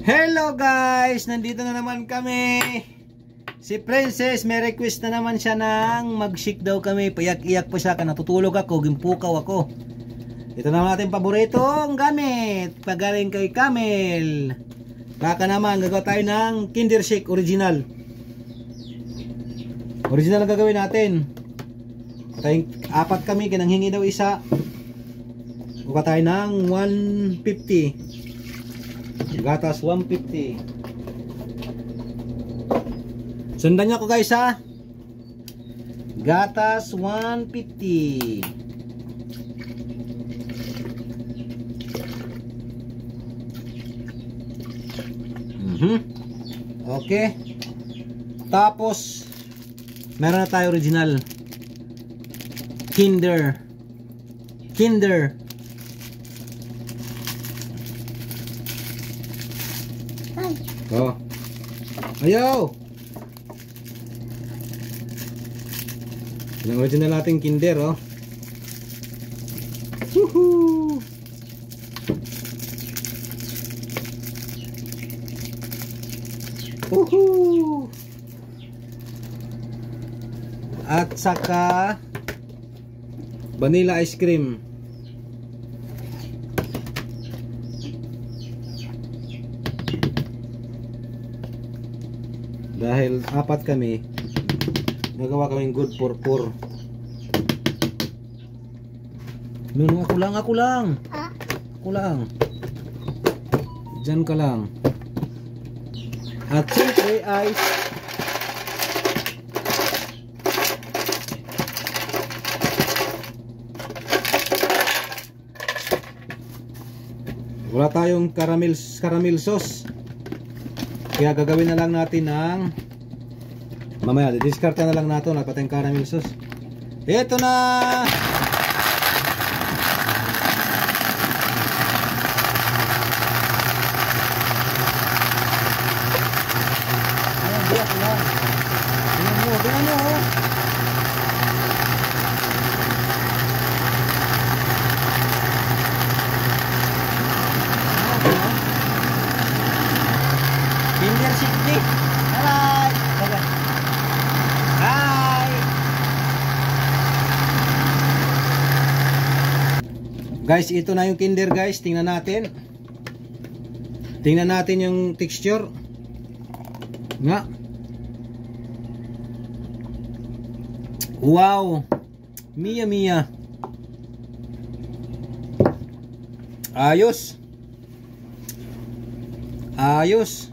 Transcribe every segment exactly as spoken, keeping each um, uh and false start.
Hello guys! Nandito na naman kami. Si Princess may request na naman siya ng mag-shake daw kami. Payak-iyak pa siya. Natutulog ako, gimpukaw ako. Ito na natin paboritong gamit. Pagaling kay Camel. Baka naman gagawa tayo ng Kinder Shake original. Original ang gagawin natin. Patayong apat kami, kinanghingi daw isa. Buka tayo ng one fifty. Gatas one fifty. Sundan niyo ako guys ha. Gatas one fifty. Mhm. Okay. Tapos meron na tayo original Kinder. Kinder. Oh. Ayaw. Yung original nating Kinder, oh. Woohoo! Woohoo! At saka vanilla ice cream. Dahil apat kami, nagawa kaming good for four. No, no, ako lang, ako lang. Ako lang. Diyan ka lang. At siyempre ay wala tayong caramel, caramel sauce. Kaya gagawin na lang natin ng mamaya, discard na lang natin nagpatay caramel sauce. Ito na. Ayan, biyak lang. Tingnan mo, tingnan mo, oh. Kinder Shake. Hi. Hi. Guys, ito na yung Kinder guys. Tingnan natin. Tingnan natin yung texture. Nga. Wow. Mia Mia. Ayos. Ayos.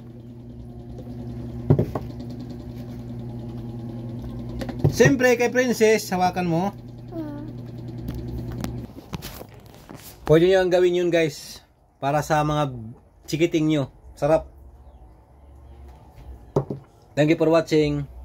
Siyempre kay Princess, hawakan mo. Mm. Pwede nyo ang gawin yun guys. Para sa mga chikiting nyo. Sarap. Thank you for watching.